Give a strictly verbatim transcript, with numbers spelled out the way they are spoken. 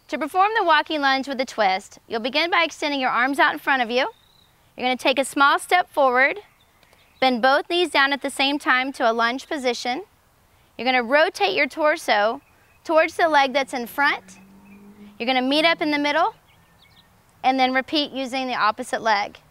To perform the walking lunge with a twist, you'll begin by extending your arms out in front of you. You're going to take a small step forward, bend both knees down at the same time to a lunge position. You're going to rotate your torso towards the leg that's in front. You're going to meet up in the middle and then repeat using the opposite leg.